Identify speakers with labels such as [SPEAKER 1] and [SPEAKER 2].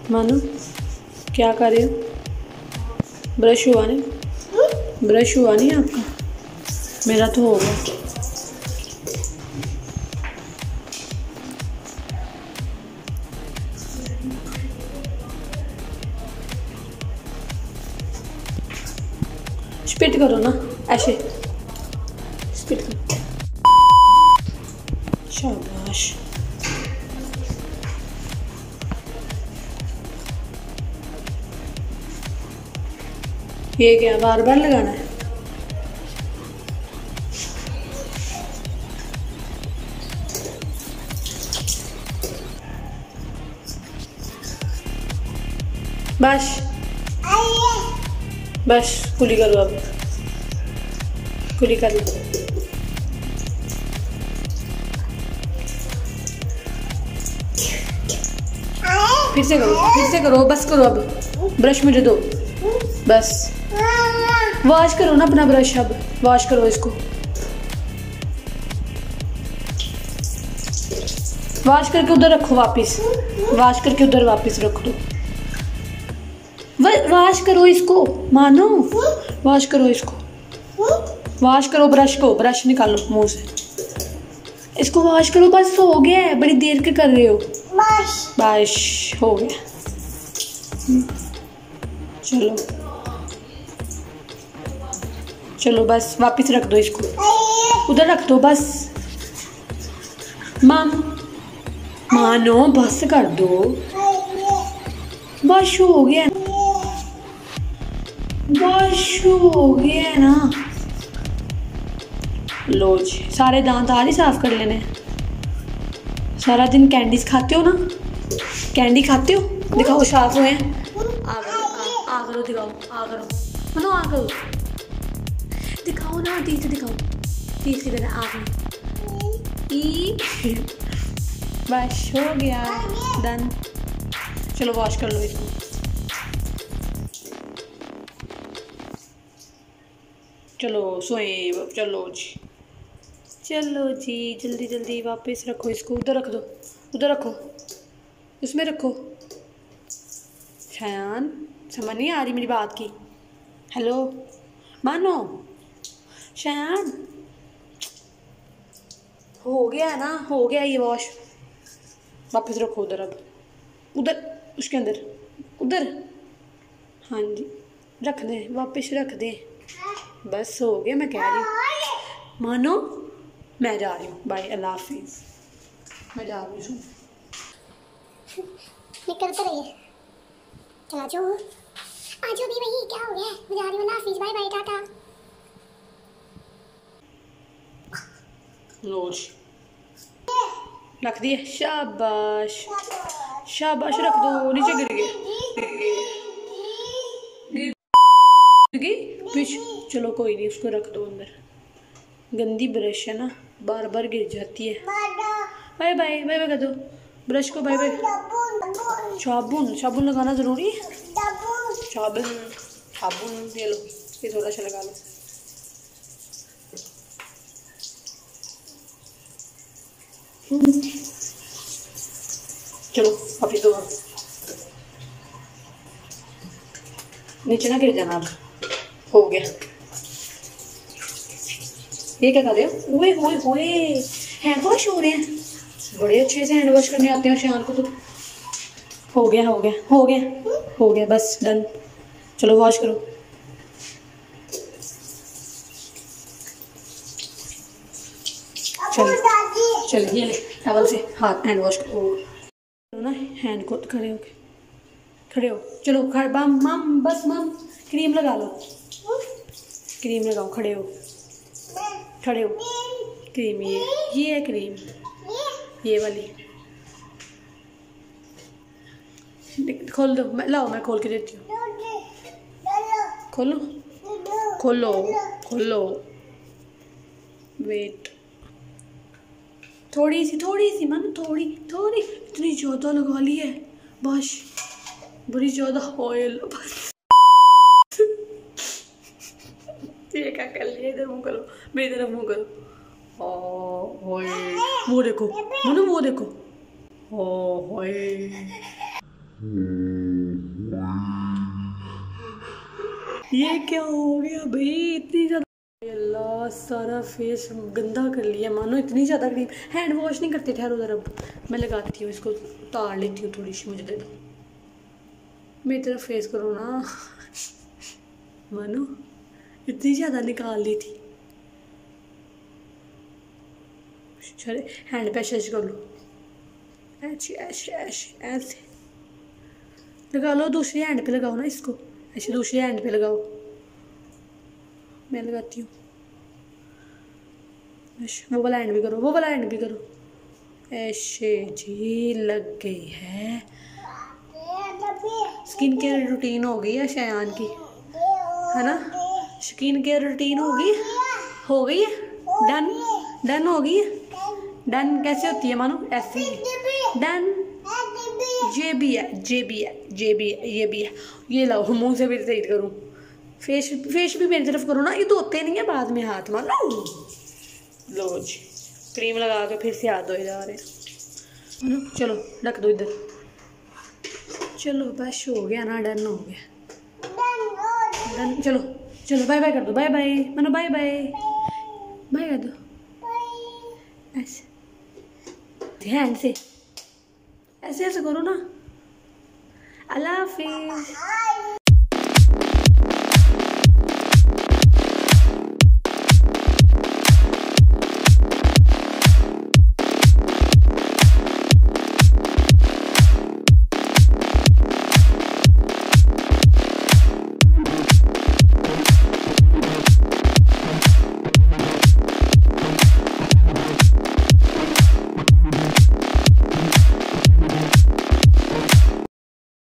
[SPEAKER 1] मानो क्या कर रहे हो? ब्रश हुआ नहीं? ब्रश हुआ नहीं आपका? मेरा तो हो गया। स्पिट करो ना ऐसे, स्पिट करो। शाबाश। ये क्या बार बार लगाना है? बस बस कुली करो, अब कुली कर लो। फिर से करो, फिर से करो, बस करो अब। ब्रश मुझे दो, बस। वॉश करो ना अपना ब्रश, अब वॉश करो इसको। वॉश करके उधर रखो वापस, वॉश करके उधर वापस रख दो। वॉश करो इसको मानो, वॉश करो इसको, वॉश करो ब्रश को, ब्रश निकालो मुंह से, इसको वॉश करो। बस हो गया है, बड़ी देर के कर रहे हो। बस हो गया। चलो चलो बस वापस रख दो इसको, उधर रख दो बस। मानो बस कर दो, बस हो गया, बस हो गया ना। लो जी, सारे दांत आज ही साफ कर लेने। सारा दिन कैंडीज खाते हो ना, कैंडी खाते हो? दिखाओ साफ हुए हैं। आ करो, दिखाओ, आ करो मनो, आ करो, दिखाओ ना, ठीक से दिखाओ, ठीक से करना। आ गई, बस हो गया, डन। चलो वॉश कर लो इसको। चलो सोए, चलो जी, चलो जी, जल्दी जल्दी वापस रखो इसको, उधर रख दो, उधर रखो, उसमें रखो। शायान समझ नहीं आ रही मेरी बात की? हेलो मानो, शायान हो गया ना, हो गया ये वॉश, वापस रखो उधर, अब उधर उसके अंदर, उधर। हाँ जी, रख दे, वापस रख दे, बस हो गया। मैं कह रही हूँ मानो, मैं जा रही हूँ, बाय, अल्लाह हाफिज़, मैं जा रही हूँ।
[SPEAKER 2] निकल तो रही है, चला जो आज भी वही, क्या हो गया? मैं जा रही हूँ, अल्लाह हाफिज़, बाय बाय, टाटा।
[SPEAKER 1] नोश रख दिए, शाबाश शाबाश, रख दो, नीचे गिर गई। चलो कोई नहीं, उसको रख दो अंदर। गंदी ब्रश है ना, बार बार गिर जाती है। बाय बाय, बाय बाय कर दो ब्रश को, बाय बाय। साबुन, साबुन लगाना ज़रूरी है। साबुन, साबुन ये लो, ये थोड़ा सा लगा लो। चलो वापिस दो, नीचे ना गिर जाना। अब हो गया। ये क्या कर रहे हो? ओए होए होए, हैंड वॉश हो रहे हैं, बड़े अच्छे से हैंड वॉश करने आते हैं शान को तो। हो गया हो गया हो गया हो गया, बस डन। चलो वॉश करो। चलो चलिए, ये टॉवल से हाथ हैंड वॉश करो ना, हैंड को खड़े होके, खड़े हो, चलो बम मम, बस मम, क्रीम लगा लो, क्रीम लगाओ, खड़े हो, खड़े हो, क्रीम, ये है क्रीम, ये वाली। खोल दो, लाओ मैं खोल के देती हूँ। खोलो खोलो खोलो, वेट, थोड़ी सी मन, थोड़ी थोड़ी, इतनी ज़्यादा लगा ली है, बस बड़ी ज़्यादा ऑयल, बस। ये क्या कर लिया? इधर मुँह करो, मेरी तरफ मुँह करो। ओ वो देखो, मुन्नू वो देखो, ओ होए। ये क्या हो गया भाई, इतनी ज़्यादा, अल्लाह सारा फेस गंदा कर लिया मानो, इतनी ज़्यादा क्रीम। हैंड वॉश नहीं करते, ठहरो ज़रा, मैं लगाती हूँ इसको, उतार लेती हूँ थोड़ी सी, मुझे दे दो, मेरी तरफ फेस करो ना मानो, इतनी ज़्यादा निकाल ली थी। चले हैंड पे ऐसे कर लो, ऐसे ऐसे ऐसे ऐसे लगा लो, दूसरी हैंड पे लगाओ ना इसको, ऐसे दूसरी हैंड पे लगाओ, मैं लगाती हूँ। वो वाला हैंड भी करो, वो वाला हैंड भी करो, ऐसे जी लग गई है। स्किन केयर रूटीन हो गई है शयान की, है ना, स्किन केयर रूटीन हो गई है, डन डन हो गई है। डन कैसे होती है मानो, ऐसे डन, ये भी है, ये भी है, ये भी है, ये भी है, ये लाओ मुंह से भी सही करूँ, फेस भी मेरी तरफ करो ना, ये धोते नहीं है बाद में हाथ मानो। लो जी क्रीम लगा के फिर से हाथ धोए जा रहे हैं, चलो रख दो इधर, चलो बस हो गया ना, डन हो गया, डन, चलो चलो बाय बाय कर दो, बाय बाय मानो, बाय बाय बाय कर दो, ऐसे ध्यान से ऐसे ऐसे करो ना, अल्लाह हाफिज़।